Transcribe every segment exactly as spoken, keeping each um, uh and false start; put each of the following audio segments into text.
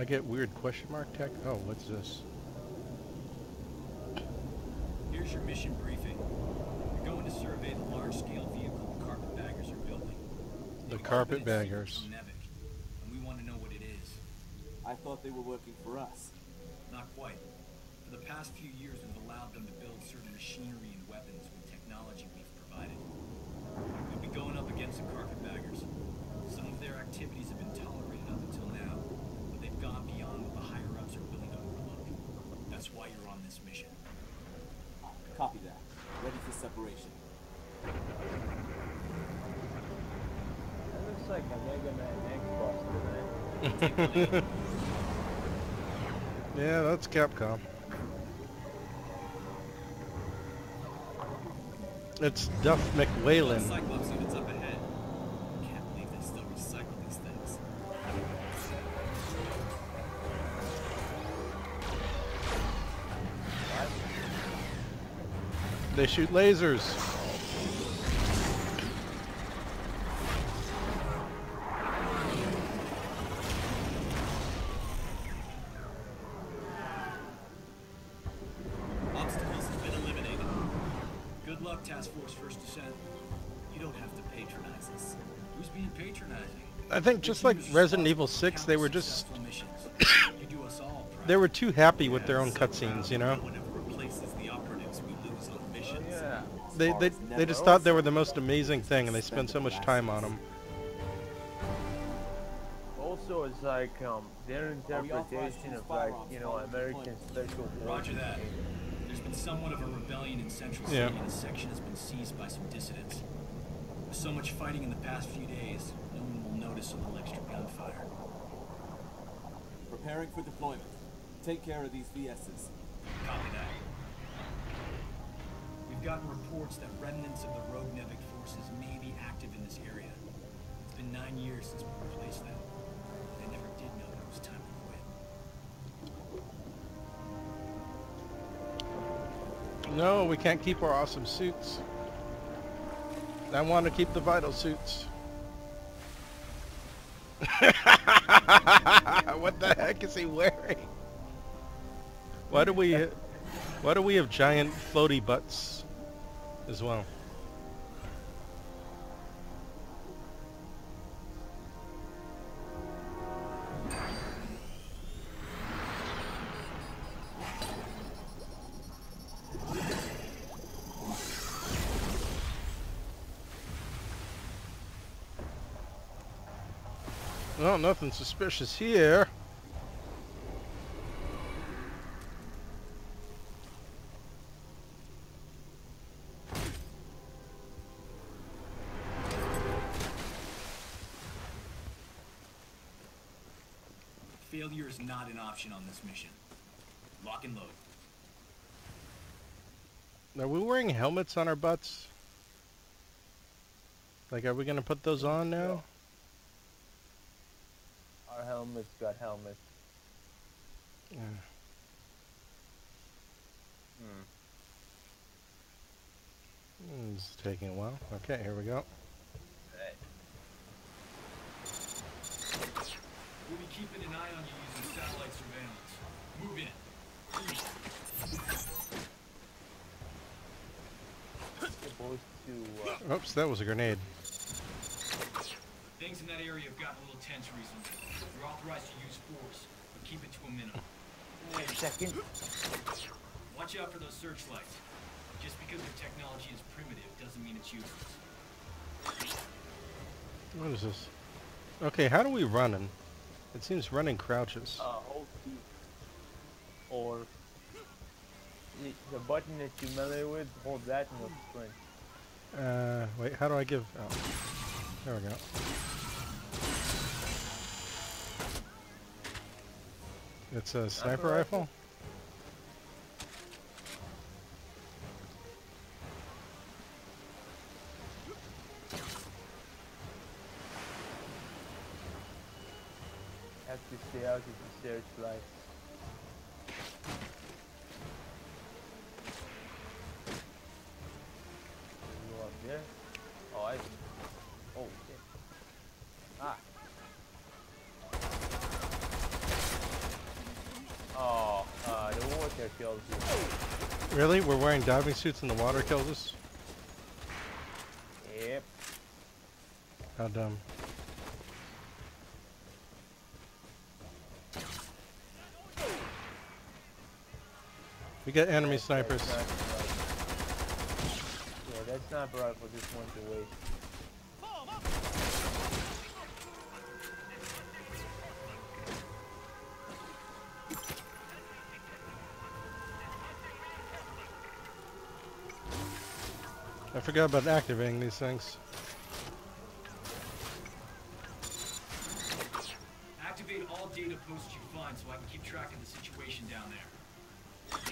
I get weird question mark tech. Oh, what's this? Here's your mission briefing. You're going to survey the large-scale vehicle the carpetbaggers are building. The They've all been in secret carpetbaggers. from Nevik, and we want to know what it is. I thought they were working for us. Not quite. For the past few years, we've allowed them to build certain machinery and weapons with technology we've provided. We'll be going up against the carpetbaggers. Some of their activities have been tolerated up until now, but they've gone beyond what the higher-ups are willing to overlook. That's why you're on this mission. Copy that. Ready for separation. That looks like a Mega Man X Buster, man. Yeah, that's Capcom. It's Duff McWhalen. Cyclops units up ahead. Can't believe they still recycle these things. They shoot lasers. Obstacles have been eliminated. Good luck, Task Force First Descent. You don't have to patronize us. Who's being patronizing? I think just like Resident Evil six, they were just You do us all proud. they were too happy with their own cutscenes, you know. Whatever replaces the operatives we lose on missions. Yeah. They they they just thought they were the most amazing thing, and they spent so much time on them. Also, it's like um, their interpretation of like, you know, American special Roger forces. that. There's been somewhat of a rebellion in Central Yeah. City, and the section has been seized by some dissidents. With so much fighting in the past few days, no one will notice a little extra gunfire. Preparing for deployment. Take care of these V Ss. Copy that. We've gotten reports that remnants of the rogue Nevik forces may be active in this area. It's been nine years since we replaced them. They never did know it was time to quit. No, we can't keep our awesome suits. I want to keep the vital suits. What the heck is he wearing? Why do we why do we have giant floaty butts as well? Well, nothing suspicious here. Failure is not an option on this mission. Lock and load. Are we wearing helmets on our butts? Like, are we gonna put those on now? Our helmets got helmets. Yeah. Hmm. Hmm, It's taking a while. Okay, here we go. Right. We'll be keeping an eye on you using satellite surveillance. Move in. Supposed to. Uh, Oops, that was a grenade. Things in that area have gotten a little tense recently. You're authorized to use force, but keep it to a minimum. wait a second. Watch out for those searchlights. Just because their technology is primitive doesn't mean it's useless. What is this? Okay, how do we run? And it seems running crouches. Uh, hold T. Or the, the button that you melee with, hold that and it'll sprint. Uh, wait, how do I give? Oh, there we go. It's a sniper rifle? Have to stay out of the searchlight. Go up there. Oh, I. Oh, shit. Ah. water kills you. Really? We're wearing diving suits and the water kills us? Yep. How dumb. We got enemy That- snipers. that sniper rifle- Yeah, that sniper rifle just went to waste. I forgot about activating these things. Activate all data posts you find so I can keep track of the situation down there.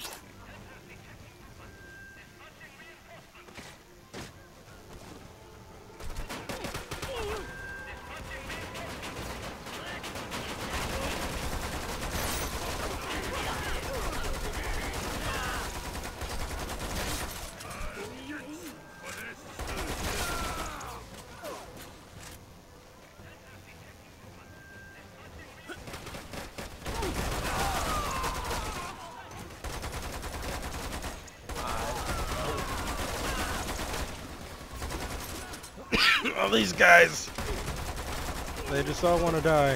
All these guys! They just all want to die.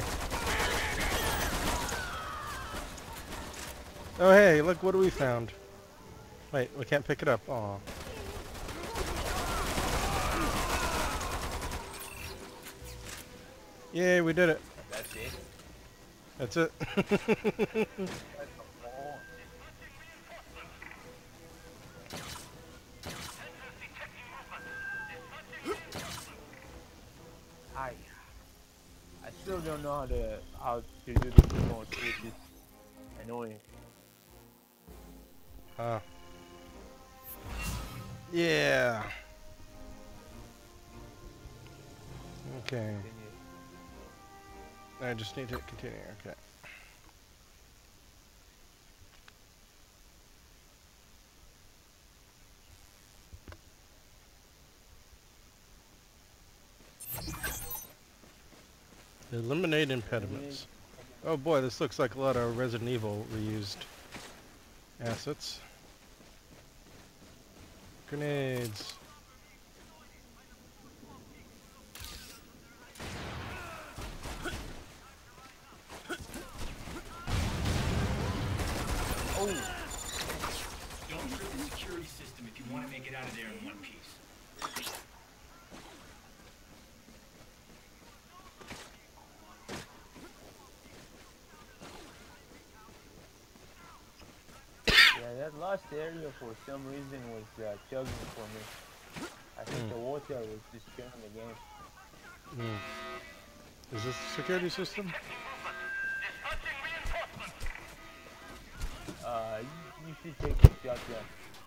Oh hey, look what we found. Wait, we can't pick it up. Aw. Yay, we did it. That's it. That's it. That's a ball. I I still don't know how to how to do the remote, which is annoying. Uh. Yeah. Okay. Continue. I just need to continue. Okay. Eliminate impediments. Oh boy, this looks like a lot of Resident Evil reused assets. Grenades. Oh! Don't trip the security system if you want to make it out of there in one piece. Yeah, that last area for some reason was uh, chugging for me. I think Hmm. the water was just killing the game. Hmm. Is this the security system? Uh, you, you should take the shotgun.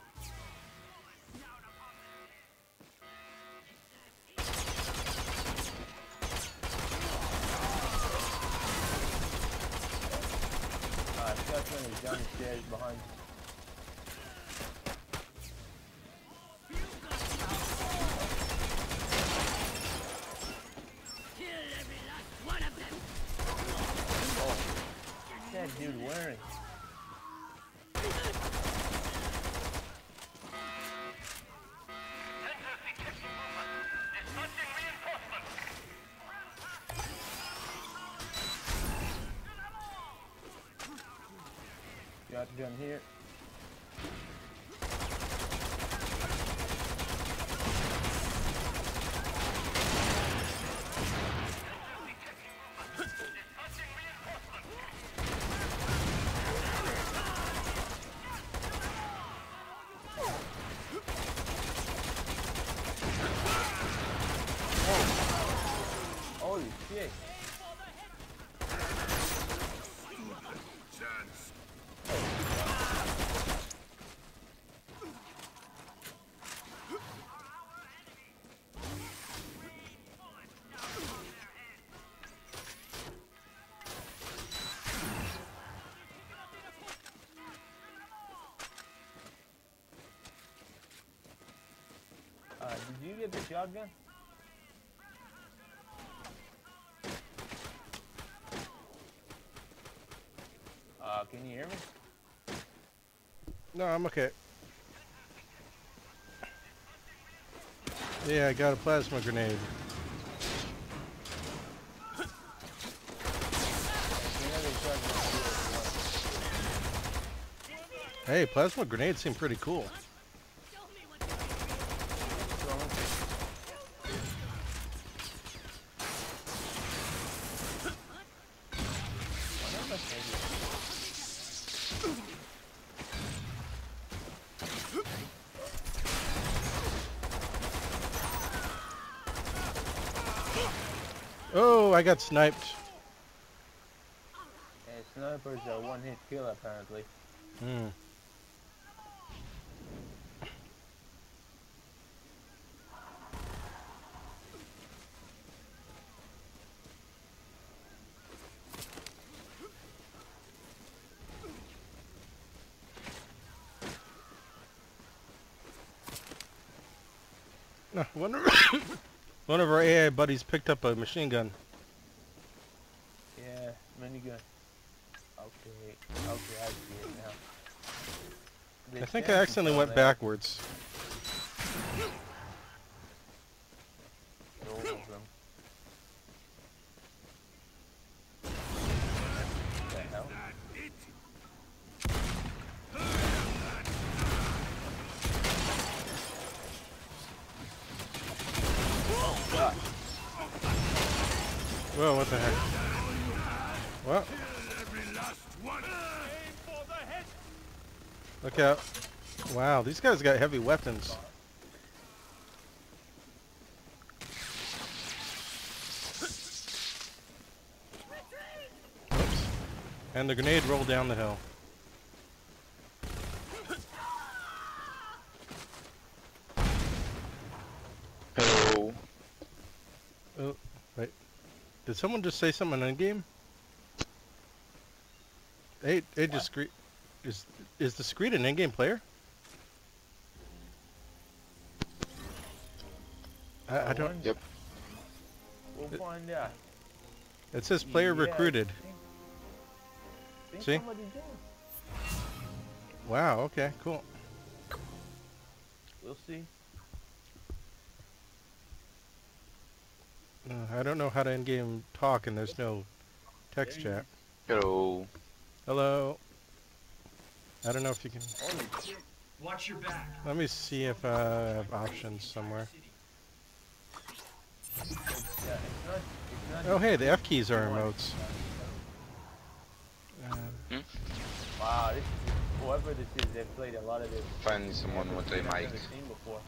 Uh, shotgun is down the stairs behind you. What's that dude wearing? Shotgun here. Holy shit. Uh, did you get the shotgun? Uh, can you hear me? No, I'm okay. Yeah, I got a plasma grenade. Hey, plasma grenades seem pretty cool. Oh, I got sniped. And sniper's a one-hit kill apparently. Hmm. No, one of one of our A I buddies picked up a machine gun. Yeah, minigun. Okay, okay, I see it now. I There's think I chances accidentally down went there. backwards. All of them. What the hell? Oh god. Whoa, what the heck? What? Look out. Wow, these guys got heavy weapons. Oops. And the grenade rolled down the hill. Hello. Oh, wait. Did someone just say something in game? Hey, hey, discreet. Is is the Discreet an in-game player? I, I don't. wonder. Yep. We'll It- find out. It says player Yeah, recruited. think- think See? somebody did. Wow. Okay. Cool. We'll see. Uh, I don't know how to in-game talk, and there's no text There you chat. Hello. Hello. I don't know if you can. Watch your back. Let me see if uh, I have options somewhere. It's, yeah, it's not, it's not Oh, hey, the F keys are emotes. Uh, Wow, this is, whoever this is, they've played a lot of this. Find someone with a I've mic. never seen before.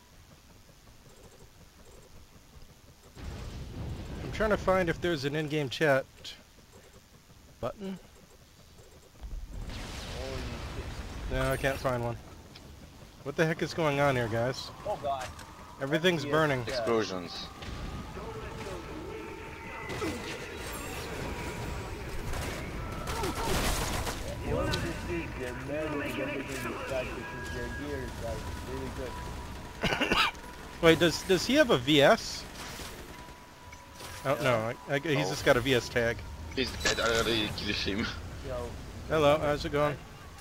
I'm trying to find if there's an in-game chat button. Holy shit. No, I can't find one. What the heck is going on here, guys? Oh god. Everything's Yes. burning. Yeah. Explosions. Whoever this is, they're murdering everything this guy because their gear is like really good. Wait, does does he have a V S? Oh Yeah. no, I, I, he's Oh. just got a V S tag. He's dead. I already killed him. So, Hello, how's it going?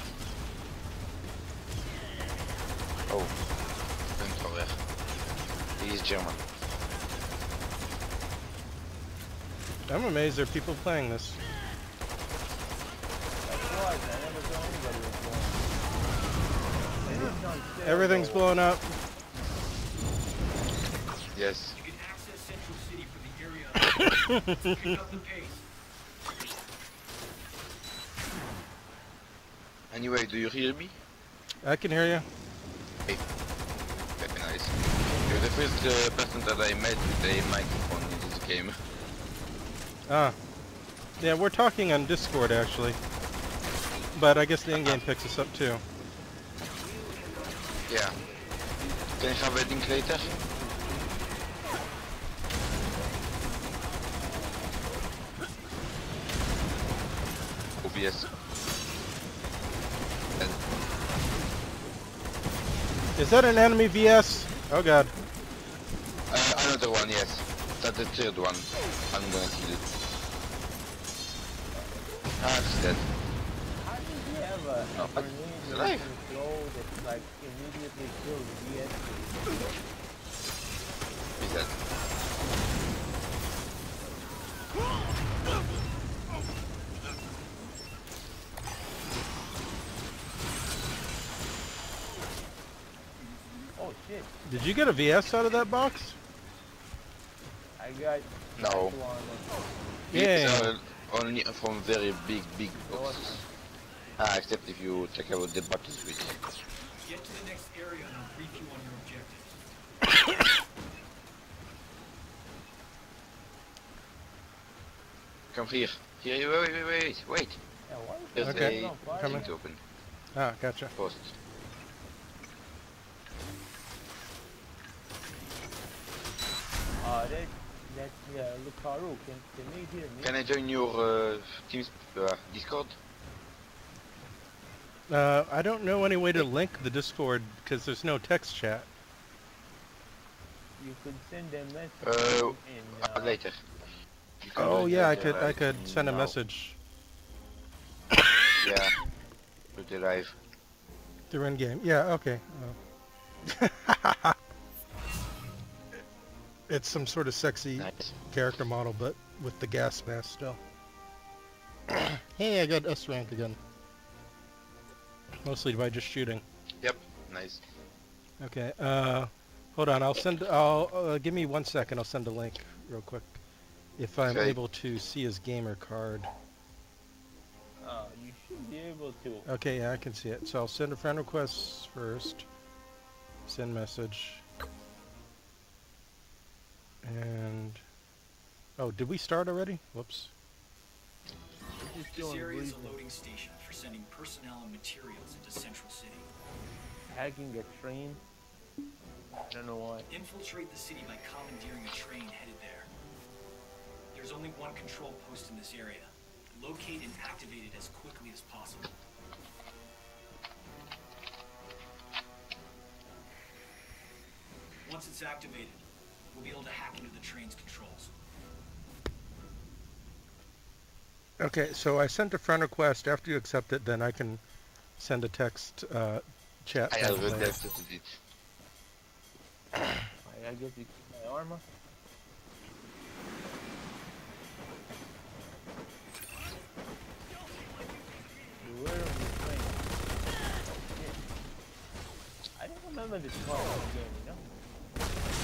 Oh. Punt alweer. He's German. I'm amazed there are people playing this. that's why, man. I never saw anybody before. And it's on sale, Everything's though. blowing up. Yes. You can access Central City from the area. Pick up the pace. Anyway, do you hear me? I can hear you. Very nice. You're the first uh, person that I met with a microphone in this game. Ah. Yeah, we're talking on Discord actually. But I guess the in-game picks us up too. Yeah. Can you have a link later? O B S. And Is that an enemy V S? Oh god. uh, another one, yes. That's the third one. I'm gonna kill it. Ah, it's dead. How did he have have a No, but grenade it's that you alive. can throw that like immediately kills V S. Is that? Oh shit! Did you get a V S out of that box? I got No. two armor. Yeah. It's uh, only from very big, big boxes. Ah, except if you check out the battle switch. Get to the next area and I'll brief you on your objectives. Come here. Here, wait, wait, wait, wait. Yeah, why is There's that Okay. a on fire? Coming. thing to open. Ah, gotcha. Post. Uh, that, that's uh, Lucaru. Can, can they hear me? Can I join your uh, Teams uh, Discord? Uh, I don't know any way to link the Discord because there's no text chat. You could send a message Uh, in, uh, uh, later. You can Oh join yeah, I the could I live could send a now. message Yeah. To the live. through in game. Yeah, okay. Oh. It's some sort of sexy Nice. character model, but with the gas mask still. Hey, I got S rank again. Mostly by just shooting. Yep. Nice. Okay. Uh, hold on. I'll send. I'll uh, give me one second. I'll send a link real quick. If I'm Okay. able to see his gamer card. uh, you should be able to. Okay, yeah, I can see it. So I'll send a friend request first. Send message. And oh, did we start already? Whoops. Just This doing area is a breathing. loading station for sending personnel and materials into Central City. Hacking a train. I don't know why. Infiltrate the city by commandeering a train headed there. There's only one control post in this area. Locate and activate it as quickly as possible. Once it's activated, we'll be able to hack into the train's controls. Okay, so I sent a friend request. After you accept it, then I can send a text uh, chat. I thing already later. accepted it. I, I guess you my armor. Beware of the train. Shit. I don't remember this part of the game, you know?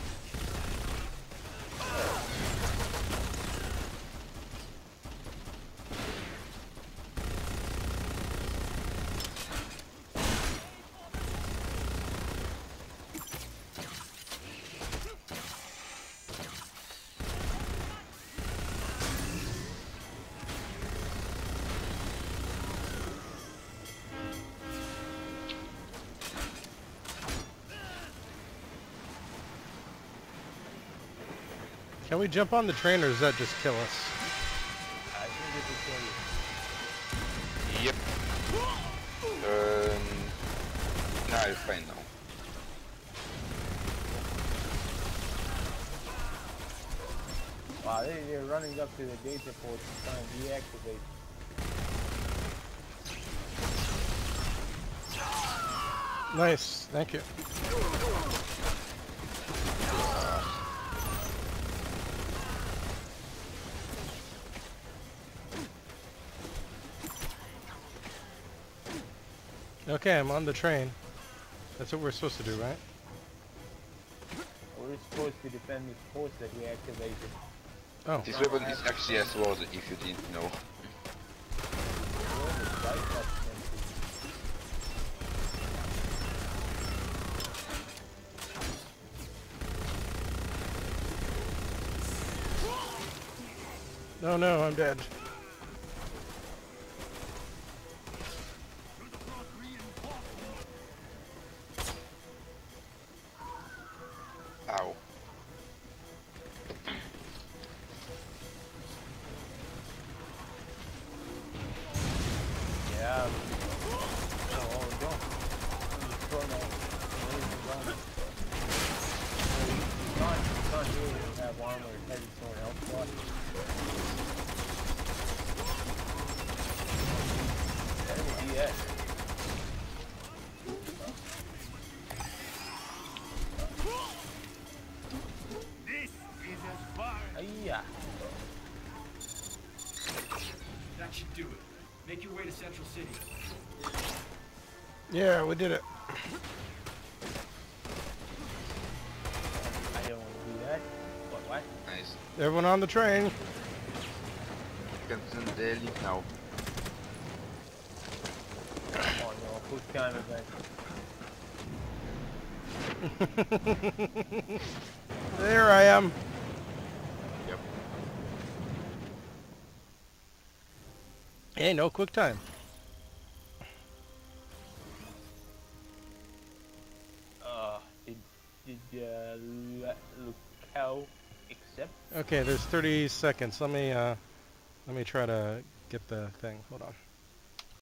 Can we jump on the train, or does that just kill us? I think it will kill you. Yep. Um, nah, you're fine now. Wow, they, they're running up to the data port to try and deactivate. Nice, thank you. Okay, I'm on the train. That's what we're supposed to do, right? We're supposed to defend this post that we activated. Oh, This weapon is actually a sword if you didn't know. Where the dice up empty. no, no, I'm dead. Ow. Yeah. Oh, don't. Just throw that laser gun. You can't, you can't do it if you have armor. It has its own health bar. Yeah. That should do it. Make your way to Central City. Yeah, we did it. I don't want to do that. What? What? Nice. Everyone on the train. You can send the link now. Oh no, quick time event. There I am. Yep. Hey, no quick time. Uh, did did uh, Lu- Lucao accept? Okay, there's thirty seconds. Let me uh, let me try to get the thing. Hold on.